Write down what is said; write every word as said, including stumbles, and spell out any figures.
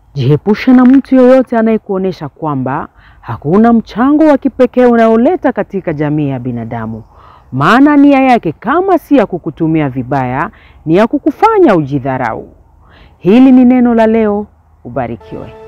Jiepushe na mtu yoyote anayekuonesha kwamba hakuna mchango wa kipekee unaoleta katika jamii ya binadamu. Maana nia yake kama si ya kukutumia vibaya, ni ya kukufanya ujidharau. Hili ni neno la leo. Ubarikiwe.